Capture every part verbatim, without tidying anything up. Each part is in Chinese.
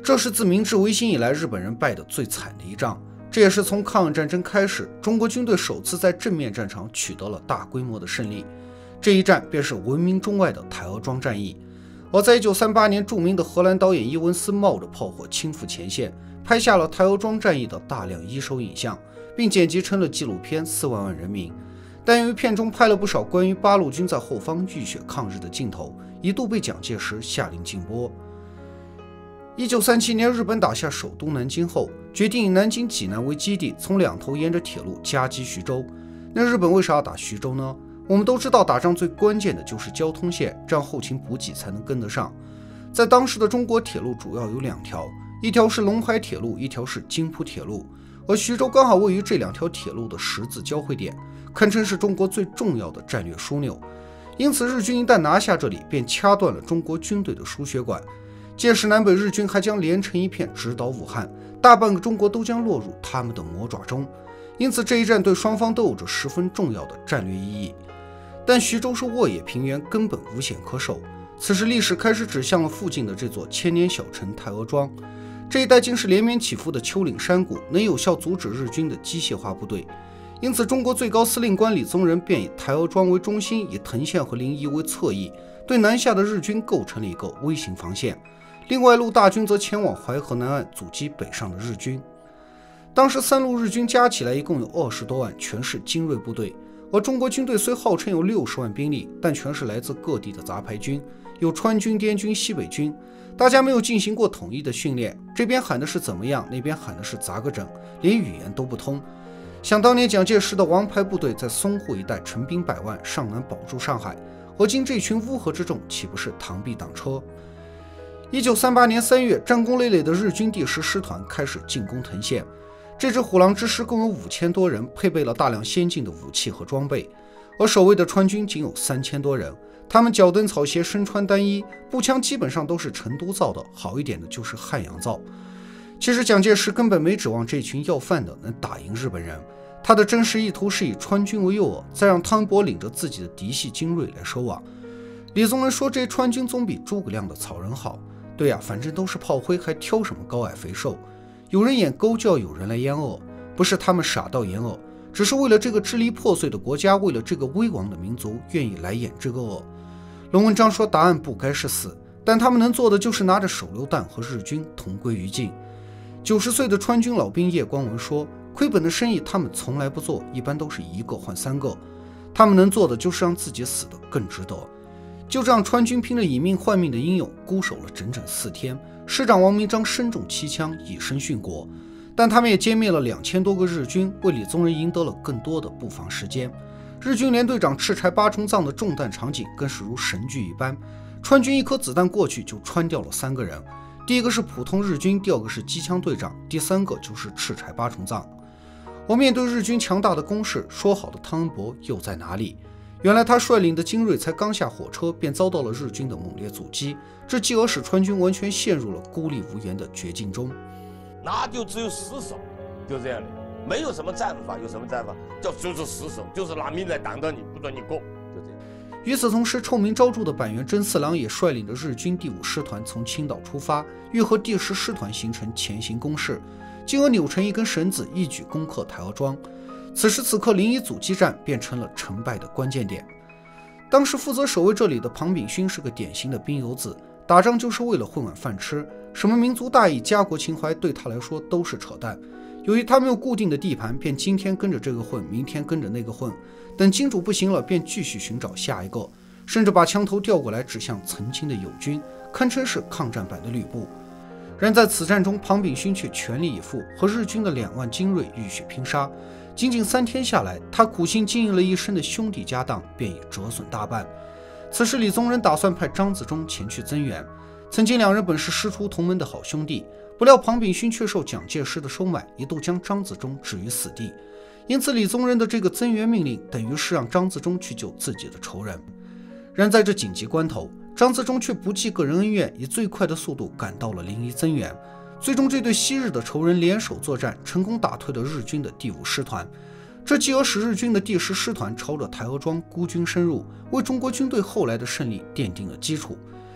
这是自明治维新以来日本人败得最惨的一仗，这也是从抗日战争开始，中国军队首次在正面战场取得了大规模的胜利。这一战便是闻名中外的台儿庄战役。而在一九三八年，著名的荷兰导演伊文斯冒着炮火亲赴前线，拍下了台儿庄战役的大量一手影像，并剪辑成了纪录片《四万万人民》。但由于片中拍了不少关于八路军在后方浴血抗日的镜头，一度被蒋介石下令禁播。一九三七年，日本打下首都南京后，决定以南京济南为基地，从两头沿着铁路夹击徐州。那日本为啥要打徐州呢？我们都知道，打仗最关键的就是交通线，这样后勤补给才能跟得上。在当时的中国，铁路主要有两条，一条是陇海铁路，一条是京浦铁路。而徐州刚好位于这两条铁路的十字交汇点，堪称是中国最重要的战略枢纽。因此，日军一旦拿下这里，便掐断了中国军队的输血管。届时，南北日军还将连成一片直捣武汉，大半个中国都将落入他们的魔爪中。因此，这一战对双方都有着十分重要的战略意义。但徐州是沃野平原，根本无险可守。此时历史开始指向了附近的这座千年小城台儿庄，这一带竟是连绵起伏的丘陵山谷，能有效阻止日军的机械化部队。因此，中国最高司令官李宗仁便以台儿庄为中心，以藤县和临沂为侧翼，对南下的日军构成了一个微型防线。另外，陆大军则前往淮河南岸阻击北上的日军。当时三路日军加起来一共有二十多万，全是精锐部队。而中国军队虽号称有六十万兵力，但全是来自各地的杂牌军，有川军、滇军、西北军，大家没有进行过统一的训练，这边喊的是怎么样，那边喊的是咋个整，连语言都不通。想当年蒋介石的王牌部队在淞沪一带陈兵百万，上南保住上海，而今这群乌合之众岂不是螳臂挡车？一九三八年三月，战功累累的日军第十师团开始进攻藤县。这支虎狼之师共有五千多人，配备了大量先进的武器和装备，而守卫的川军仅有三千多人。他们脚蹬草鞋，身穿单衣，步枪基本上都是成都造的，好一点的就是汉阳造。其实蒋介石根本没指望这群要饭的能打赢日本人，他的真实意图是以川军为诱饵，再让汤恩伯领着自己的嫡系精锐来收网。李宗仁说，这川军总比诸葛亮的草人好。对呀、啊，反正都是炮灰，还挑什么高矮肥瘦？有人眼勾，就要有人来淹恶，不是他们傻到淹恶，只是为了这个支离破碎的国家，为了这个危亡的民族，愿意来演这个恶。龙文章说，答案不该是死，但他们能做的就是拿着手榴弹和日军同归于尽。九十岁的川军老兵叶光文说，亏本的生意他们从来不做，一般都是一个换三个，他们能做的就是让自己死得更值得。就这样，川军拼了以命换命的英勇，固守了整整四天。师长王明章身中七枪，以身殉国。但他们也歼灭了两千多个日军，为李宗仁赢得了更多的布防时间。日军连队长赤柴八重藏的中弹场景更是如神剧一般，川军一颗子弹过去就穿掉了三个人，第一个是普通日军，第二个是机枪队长，第三个就是赤柴八重藏。而面对日军强大的攻势，说好的汤恩伯又在哪里？原来他率领的精锐才刚下火车，便遭到了日军的猛烈阻击，这继而使川军完全陷入了孤立无援的绝境中。 那就只有死守，就这样的，没有什么战法，有什么战法？叫就是死守，就是拿命来挡着你，不准你过，就这样。 与此同时，臭名昭著的板垣征四郎也率领着日军第五师团从青岛出发，欲和第十师团形成前行攻势，进而扭成一根绳子，一举攻克台儿庄。此时此刻，临沂阻击战变成了成败的关键点。当时负责守卫这里的庞炳勋是个典型的兵油子，打仗就是为了混碗饭吃，什么民族大义、家国情怀对他来说都是扯淡。由于他没有固定的地盘，便今天跟着这个混，明天跟着那个混，等金主不行了，便继续寻找下一个，甚至把枪头调过来指向曾经的友军，堪称是抗战版的吕布。然在此战中，庞炳勋却全力以赴，和日军的两万精锐浴血拼杀。仅仅三天下来，他苦心经营了一生的兄弟家当便已折损大半。此时，李宗仁打算派张自忠前去增援。曾经两人本是师出同门的好兄弟，不料庞炳勋却受蒋介石的收买，一度将张自忠置于死地。因此，李宗仁的这个增援命令，等于是让张自忠去救自己的仇人。然在这紧急关头，张自忠却不计个人恩怨，以最快的速度赶到了临沂增援。最终，这对昔日的仇人联手作战，成功打退了日军的第五师团。这继而使日军的第十师团朝着台儿庄孤军深入，为中国军队后来的胜利奠定了基础。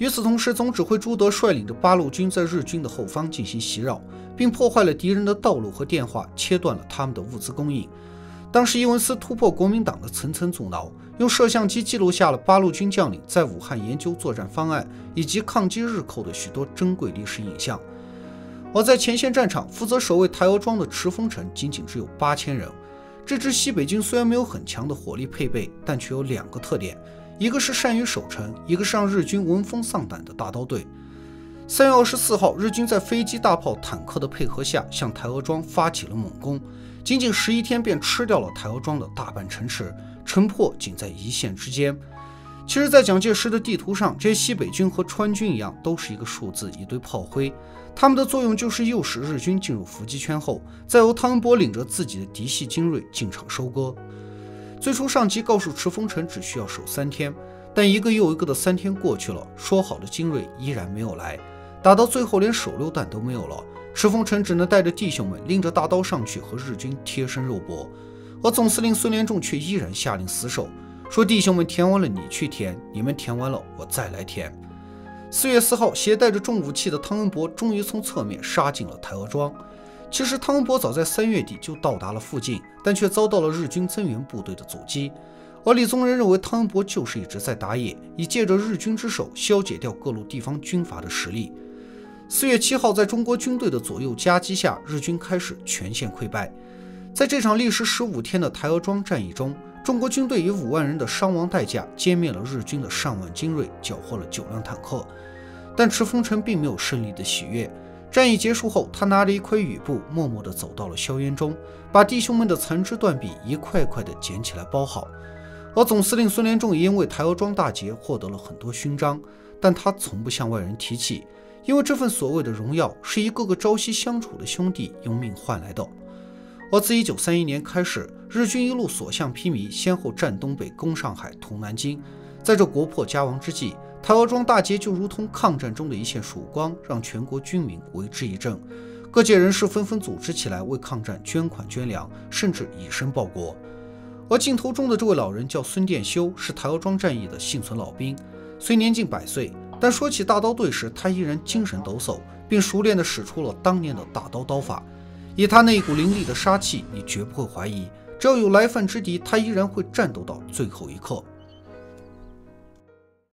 与此同时，总指挥朱德率领着八路军在日军的后方进行袭扰，并破坏了敌人的道路和电话，切断了他们的物资供应。当时伊文斯突破国民党的层层阻挠，用摄像机记录下了八路军将领在武汉研究作战方案以及抗击日寇的许多珍贵历史影像。而在前线战场负责守卫台儿庄的赤峰城仅仅只有八千人。这支西北军虽然没有很强的火力配备，但却有两个特点，一个是善于守城，一个是让日军闻风丧胆的大刀队。三月二十四号，日军在飞机、大炮、坦克的配合下，向台儿庄发起了猛攻，仅仅十一天便吃掉了台儿庄的大半城池，城破仅在一线之间。其实，在蒋介石的地图上，这些西北军和川军一样，都是一个数字，一堆炮灰。他们的作用就是诱使日军进入伏击圈后，再由汤恩伯领着自己的嫡系精锐进场收割。最初上级告诉赤峰城只需要守三天，但一个又一个的三天过去了，说好的精锐依然没有来，打到最后连手榴弹都没有了，赤峰城只能带着弟兄们拎着大刀上去和日军贴身肉搏。而总司令孙连仲却依然下令死守，说弟兄们填完了你去填，你们填完了我再来填。四月四号，携带着重武器的汤恩伯终于从侧面杀进了台儿庄。其实汤恩伯早在三月底就到达了附近，但却遭到了日军增援部队的阻击。而李宗仁认为汤恩伯就是一直在打野，以借着日军之手消解掉各路地方军阀的实力。四月七号，在中国军队的左右夹击下，日军开始全线溃败。在这场历时十五天的台儿庄战役中，中国军队以五万人的伤亡代价歼灭了日军的上万精锐，缴获了九辆坦克。但赤峰城并没有胜利的喜悦。战役结束后，他拿着一块雨布，默默地走到了硝烟中，把弟兄们的残肢断臂一块块地捡起来包好。而总司令孙连仲也因为台儿庄大捷获得了很多勋章，但他从不向外人提起，因为这份所谓的荣耀是一个个朝夕相处的兄弟用命换来的。而自一九三一年开始，日军一路所向披靡，先后占东北、攻上海、屠南京。在这国破家亡之际，台儿庄大捷就如同抗战中的一线曙光，让全国军民为之一振。各界人士纷纷组织起来为抗战捐款捐粮，甚至以身报国。而镜头中的这位老人叫孙殿修，是台儿庄战役的幸存老兵。虽年近百岁，但说起大刀队时，他依然精神抖擞，并熟练地使出了当年的大刀刀法。以他那一股凌厉的杀气，你绝不会怀疑，只要有来犯之敌，他依然会战斗到最后一刻。